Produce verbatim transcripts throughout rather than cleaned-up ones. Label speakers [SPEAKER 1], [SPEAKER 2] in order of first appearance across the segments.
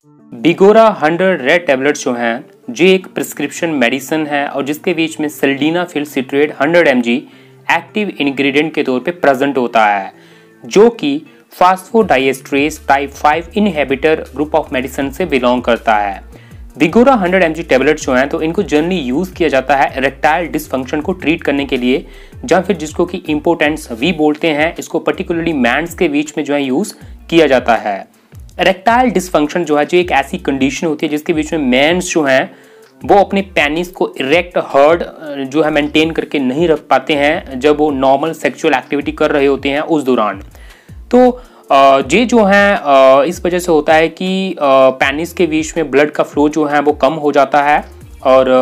[SPEAKER 1] बिगोरा hundred red tablets जो हैं ये एक प्रिस्क्रिप्शन मेडिसिन है और जिसके बीच में sildenafil citrate hundred M G active ingredient के तौर पे प्रेजेंट होता है, जो कि phosphodiesterase type five inhibitor group of medicine से बिलोंग करता है। Vigora hundred M G tablets जो हैं तो इनको जनरली यूज़ किया जाता है इरेक्टाइल डिसफंक्शन को ट्रीट करने के लिए, या फिर जिसको कि इम्पोर्टेंस वी बोलते हैं, इसको पर्टिकुलरली मैंस के बीच में जो है यूज़ किया जाता है। इरेक्टाइल डिसफंक्शन जो है जो एक ऐसी कंडीशन होती है जिसके बीच में मेंस जो हैं वो अपने पेनिस को इरेक्ट हर्ड जो है मेंटेन करके नहीं रख पाते हैं जब वो नॉर्मल सेक्सुअल एक्टिविटी कर रहे होते हैं उस दौरान। तो ये जो है इस वजह से होता है कि पेनिस के बीच में ब्लड का फ्लो जो है वो कम हो जाता है और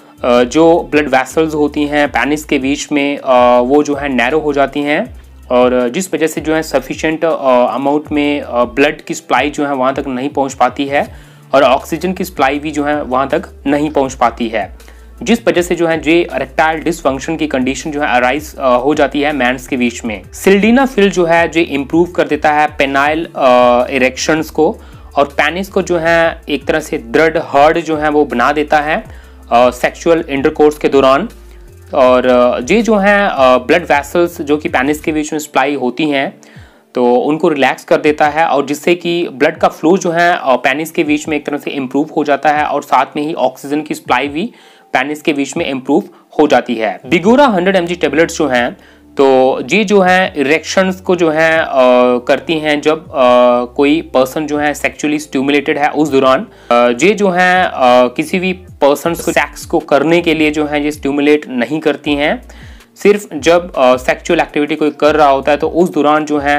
[SPEAKER 1] जो ब्लड वेसल्स होती हैं पेनिस के बीच में वो जो है नैरो हो जाती हैं और जिस वजह से जो है सफिशिएंट अमाउंट में ब्लड की सप्लाई जो है वहाँ तक नहीं पहुँच पाती है और ऑक्सीजन की सप्लाई भी जो है वहाँ तक नहीं पहुँच पाती है, जिस वजह से जो है जे इरेक्टाइल डिसफंक्शन की कंडीशन जो है अराइज हो जाती है मेंस के बीच में। सिल्डेनाफिल जो है जो इम्प्रूव कर देता है पेनाइल इरेक्शंस को और पेनिस को जो है एक तरह से दृढ़ हार्ड जो है वो बना देता है सेक्सुअल इंटरकोर्स के दौरान। और ये जो है ब्लड वेसल्स जो कि पेनिस के बीच में सप्लाई होती हैं तो उनको रिलैक्स कर देता है और जिससे कि ब्लड का फ्लो जो है पेनिस के बीच में एक तरह से इम्प्रूव हो जाता है और साथ में ही ऑक्सीजन की सप्लाई भी पेनिस के बीच में इम्प्रूव हो जाती है। Vigora hundred M G tablets जो हैं तो ये जो है इरेक्शंस को जो है आ, करती हैं जब आ, कोई पर्सन जो है सेक्सुअली स्टिमुलेटेड है उस दौरान। ये जो है आ, किसी भी पर्सन को सेक्स को करने के लिए जो है ये स्टिमुलेट नहीं करती हैं, सिर्फ जब सेक्सुअल एक्टिविटी कोई कर रहा होता है तो उस दौरान जो है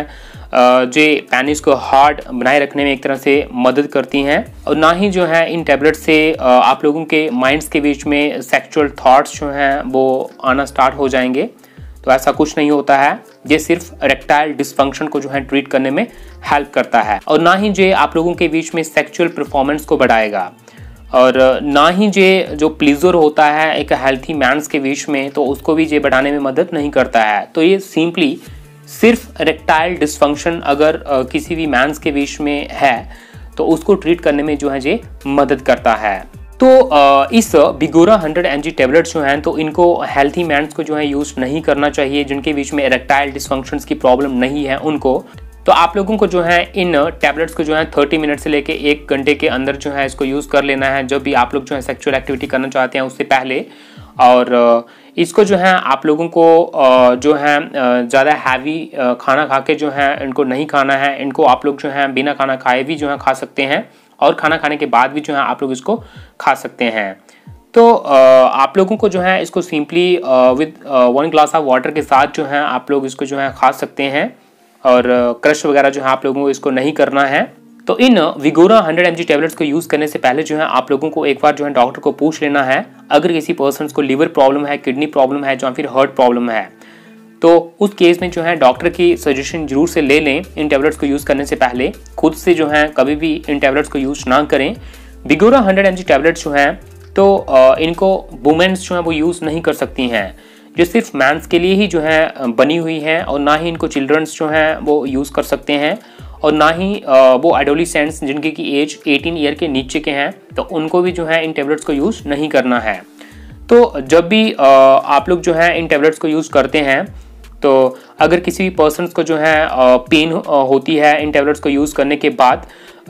[SPEAKER 1] जो पेनिस को हार्ड बनाए रखने में एक तरह से मदद करती हैं। और ना ही जो है इन टैबलेट से आप लोगों के माइंड्स के बीच में सेक्सुअल थॉट्स जो हैं वो आना स्टार्ट हो जाएंगे, तो ऐसा कुछ नहीं होता है। ये सिर्फ इरेक्टाइल डिसफंक्शन को जो है ट्रीट करने में हेल्प करता है और ना ही ये आप लोगों के बीच में सेक्सुअल परफॉर्मेंस को बढ़ाएगा और ना ही ये जो प्लीजर होता है एक हेल्थी मैंस के बीच में तो उसको भी ये बढ़ाने में मदद नहीं करता है। तो ये सिंपली सिर्फ इरेक्टाइल डिसफंक्शन अगर किसी भी मैंस के बीच में है तो उसको ट्रीट करने में जो है ये मदद करता है। तो इस Vigora hundred M G tablets जो हैं तो इनको हेल्थी मैंस को जो है यूज़ नहीं करना चाहिए, जिनके बीच में इरेक्टाइल डिसफंक्शंस की प्रॉब्लम नहीं है उनको। तो आप लोगों को जो है इन टैबलेट्स को जो है तीस मिनट से लेके एक घंटे के अंदर जो है इसको यूज़ कर लेना है जब भी आप लोग जो है सेक्सुअल एक्टिविटी करना चाहते हैं उससे पहले। और इसको जो है आप लोगों को जो है ज़्यादा हैवी खाना खा के जो है इनको नहीं खाना है, इनको आप लोग जो है बिना खाना खाए भी जो है खा सकते हैं और खाना खाने के बाद भी जो है आप लोग इसको खा सकते हैं। तो आप लोगों को जो है इसको simply with one glass of water के साथ जो है आप लोग इसको जो है खा सकते हैं और क्रश वगैरह जो है आप लोगों को इसको नहीं करना है। तो इन Vigora hundred M G tablets को यूज़ करने से पहले जो है आप लोगों को एक बार जो है डॉक्टर को पूछ लेना है, अगर किसी पर्सन को लिवर प्रॉब्लम है, किडनी प्रॉब्लम है या फिर हार्ट प्रॉब्लम है तो उस केस में जो है डॉक्टर की सजेशन जरूर से ले लें। इन टैबलेट्स को यूज़ करने से पहले खुद से जो है कभी भी इन टैबलेट्स को यूज़ ना करें। Vigora hundred M G tablets जो हैं तो इनको वुमेन्स जो है वो यूज़ नहीं कर सकती हैं, जो सिर्फ मैंस के लिए ही जो है बनी हुई हैं और ना ही इनको चिल्ड्रंस जो हैं वो यूज़ कर सकते हैं और ना ही वो एडोलिसेंट्स जिनकी की एज अठारह ईयर के नीचे के हैं तो उनको भी जो है इन टैबलेट्स को यूज़ नहीं करना है। तो जब भी आप लोग जो है इन टैबलेट्स को यूज़ करते हैं तो अगर किसी भी पर्सन को जो है पेन होती है इन टैबलेट्स को यूज़ करने के बाद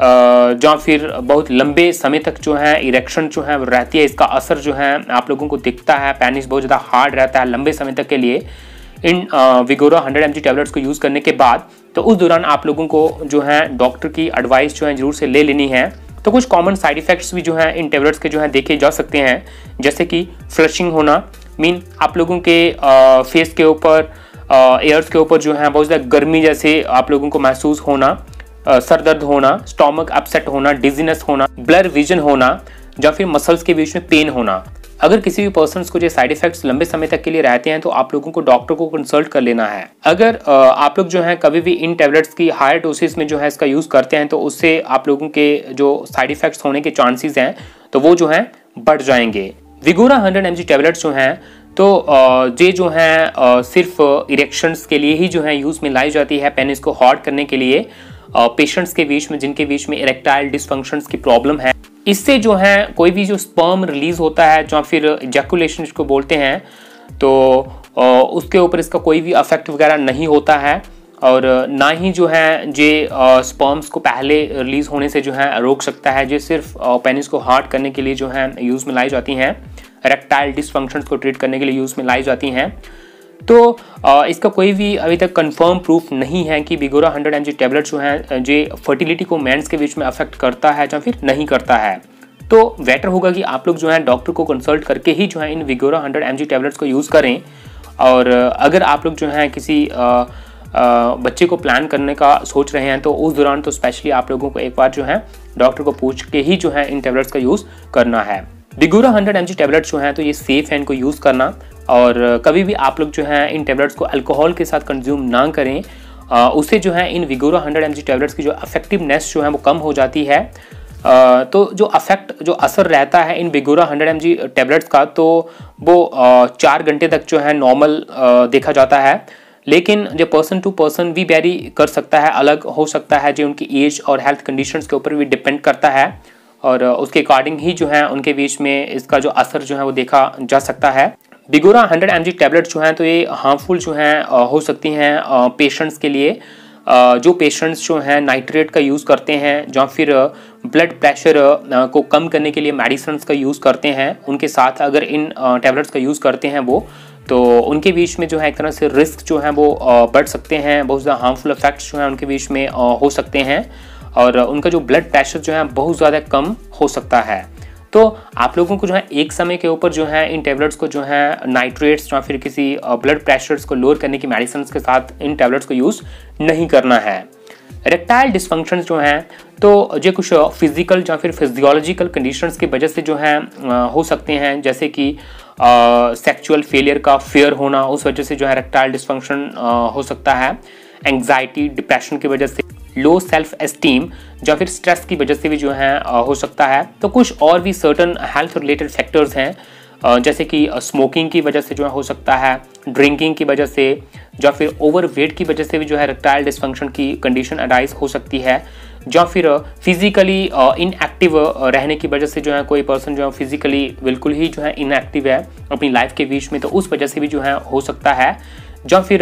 [SPEAKER 1] या फिर बहुत लंबे समय तक जो है इरेक्शन जो है रहती है, इसका असर जो है आप लोगों को दिखता है, पेनिस बहुत ज़्यादा हार्ड रहता है लंबे समय तक के लिए इन Vigora hundred M G tablets को यूज़ करने के बाद, तो उस दौरान आप लोगों को जो है डॉक्टर की एडवाइस जो है ज़रूर से ले लेनी है। तो कुछ कॉमन साइड इफ़ेक्ट्स भी जो है इन टैबलेट्स के जो है देखे जा सकते हैं, जैसे कि फ्लशिंग होना, मीन आप लोगों के फेस के ऊपर एयर्स के ऊपर जो है बहुत ज़्यादा गर्मी जैसे आप लोगों को महसूस होना, सर दर्द होना, स्टोमक अपसेट होना, डिजीनेस होना, ब्लर विजन होना या फिर मसल्स के बीच में पेन होना। अगर किसी भी पर्सन को जो साइड इफेक्ट्स लंबे समय तक के लिए रहते हैं तो आप लोगों को डॉक्टर को कंसल्ट कर लेना है। अगर आप लोग जो है कभी भी इन टैबलेट्स की हायर डोसेस में जो है इसका यूज़ करते हैं तो उससे आप लोगों के जो साइड इफेक्ट्स होने के चांसेस हैं तो वो जो है बढ़ जाएंगे। Vigora hundred M G tablets जो हैं तो ये जो है सिर्फ इरेक्शंस के लिए ही जो है यूज़ में लाई जाती है, पेनिस को हार्ड करने के लिए। पेशेंट्स के बीच में जिनके बीच में इरेक्टाइल डिसफंक्शंस की प्रॉब्लम है। इससे जो है कोई भी जो स्पर्म रिलीज होता है या फिर इजैकुलेशन जिसको बोलते हैं, तो उसके ऊपर इसका कोई भी अफेक्ट वगैरह नहीं होता है और ना ही जो है जे स्पर्म्स को पहले रिलीज होने से जो है रोक सकता है। जो सिर्फ पेनिस को हार्ड करने के लिए जो है यूज़ में लाई जाती हैं, इरेक्टाइल डिसफंक्शंस को ट्रीट करने के लिए यूज़ में लाई जाती हैं। तो इसका कोई भी अभी तक कंफर्म प्रूफ नहीं है कि Vigora hundred M G tablet जो है जो फर्टिलिटी को मेंस के बीच में अफेक्ट करता है या फिर नहीं करता है। तो बेटर होगा कि आप लोग जो है डॉक्टर को कंसल्ट करके ही जो है इन Vigora hundred M G tablets को यूज़ करें। और अगर आप लोग जो है किसी आ, आ, बच्चे को प्लान करने का सोच रहे हैं तो उस दौरान तो स्पेशली आप लोगों को एक बार जो है डॉक्टर को पूछ के ही जो है इन टैबलेट्स का यूज़ करना है। Vigora hundred M G tablets जो हैं तो ये सेफ़ है इनको यूज़ करना, और कभी भी आप लोग जो है इन टैबलेट्स को अल्कोहल के साथ कंज्यूम ना करें। आ, उससे जो है इन Vigora hundred M G tablets की जो इफेक्टिवनेस जो है वो कम हो जाती है। आ, तो जो अफेक्ट जो असर रहता है इन Vigora hundred M G tablets का, तो वो आ, चार घंटे तक जो है नॉर्मल देखा जाता है। लेकिन जो पर्सन टू पर्सन भी वेरी कर सकता है, अलग हो सकता है, जो उनकी एज और हेल्थ कंडीशंस के ऊपर भी डिपेंड करता है और उसके अकॉर्डिंग ही जो है उनके बीच में इसका जो असर जो है वो देखा जा सकता है। Vigora hundred M G tablet जो हैं तो ये हार्मफुल जो हैं हो सकती हैं पेशेंट्स के लिए। जो पेशेंट्स जो हैं नाइट्रेट का यूज़ करते हैं या फिर ब्लड प्रेशर को कम करने के लिए मेडिसिन का यूज़ करते हैं, उनके साथ अगर इन टैबलेट्स का यूज़ करते हैं वो, तो उनके बीच में जो है एक तरह से रिस्क जो है वो बढ़ सकते हैं। बहुत ज़्यादा हार्मफुल इफेक्ट्स जो हैं उनके बीच में हो सकते हैं और उनका जो ब्लड प्रेशर जो है बहुत ज़्यादा कम हो सकता है। तो आप लोगों को जो है एक समय के ऊपर जो है इन टैबलेट्स को जो है नाइट्रेट्स या फिर किसी ब्लड प्रेशर्स को लोअर करने की मेडिसिन के साथ इन टैबलेट्स को यूज़ नहीं करना है। इरेक्टाइल डिसफंक्शंस जो हैं तो जो कुछ फिजिकल या फिर फिजियोलॉजिकल कंडीशंस की वजह से जो है हो सकते हैं, जैसे कि सेक्सुअल फेलियर का फेयर होना, उस वजह से जो है इरेक्टाइल डिसफंक्शन हो सकता है। एंग्जाइटी डिप्रेशन की वजह से, लो सेल्फ एस्टीम या फिर स्ट्रेस की वजह से भी जो है हो सकता है। तो कुछ और भी सर्टन हेल्थ रिलेटेड फैक्टर्स हैं, जैसे कि स्मोकिंग की वजह से जो है हो सकता है, ड्रिंकिंग की वजह से या फिर ओवरवेट की वजह से भी जो है इरेक्टाइल डिसफंक्शन की कंडीशन अराइज हो सकती है, या फिर फिजिकली इनएक्टिव रहने की वजह से जो है कोई पर्सन जो है फिजिकली बिल्कुल ही जो है इनएक्टिव है अपनी लाइफ के बीच में, तो उस वजह से भी जो है हो सकता है, या फिर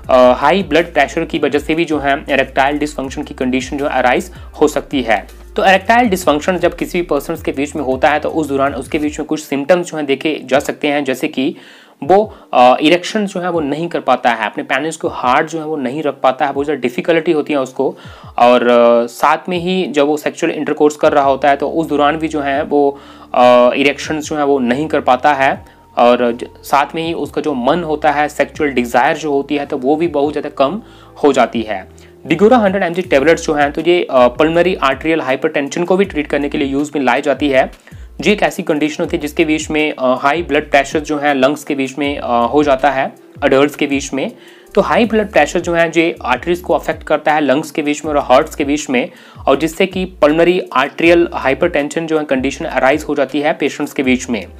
[SPEAKER 1] हाई ब्लड प्रेशर की वजह से भी जो है इरेक्टाइल डिसफंक्शन की कंडीशन जो अराइज हो सकती है। तो इरेक्टाइल डिसफंक्शन जब किसी भी पर्सन के बीच में होता है तो उस दौरान उसके बीच में कुछ सिम्टम्स जो है देखे जा सकते हैं, जैसे कि वो इरेक्शन जो है वो नहीं कर पाता है, अपने पेनिस को हार्ड जो है वो नहीं रख पाता है, बहुत ज़्यादा डिफिकल्टी होती है उसको, और साथ में ही जब वो सेक्सुअल इंटरकोर्स कर रहा होता है तो उस दौरान भी जो है वो इरेक्शन जो है वो नहीं कर पाता है, और साथ में ही उसका जो मन होता है, सेक्सुअल डिज़ायर जो होती है, तो वो भी बहुत ज़्यादा कम हो जाती है। Vigora hundred M G tablets जो हैं तो ये पल्मोनरी आर्टेरियल हाइपरटेंशन को भी ट्रीट करने के लिए यूज़ में लाई जाती है। जो एक ऐसी कंडीशन होती है जिसके बीच में हाई ब्लड प्रेशर जो है लंग्स के बीच में हो जाता है अडल्ट्स के बीच में। तो हाई ब्लड प्रेशर जो है जो आर्टरीज को अफेक्ट करता है लंग्स के बीच में और हार्ट्स के बीच में, और जिससे कि पल्मोनरी आर्टेरियल हाइपरटेंशन जो है कंडीशन अराइज हो जाती है पेशेंट्स के बीच में।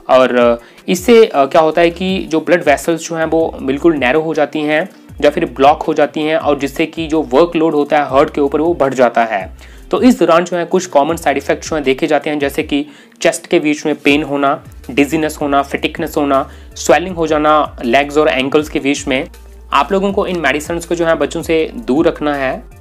[SPEAKER 1] और इससे क्या होता है कि जो ब्लड वेसल्स जो हैं वो बिल्कुल नैरो हो जाती हैं या फिर ब्लॉक हो जाती हैं, और जिससे कि जो वर्कलोड होता है हार्ट के ऊपर वो बढ़ जाता है। तो इस दौरान जो है कुछ कॉमन साइड इफेक्ट्स जो हैं देखे जाते हैं, जैसे कि चेस्ट के बीच में पेन होना, डिजीनेस होना, फिटिकनेस होना, स्वेलिंग हो जाना लेग्स और एंकल्स के बीच में। आप लोगों को इन मेडिसिन को जो है बच्चों से दूर रखना है।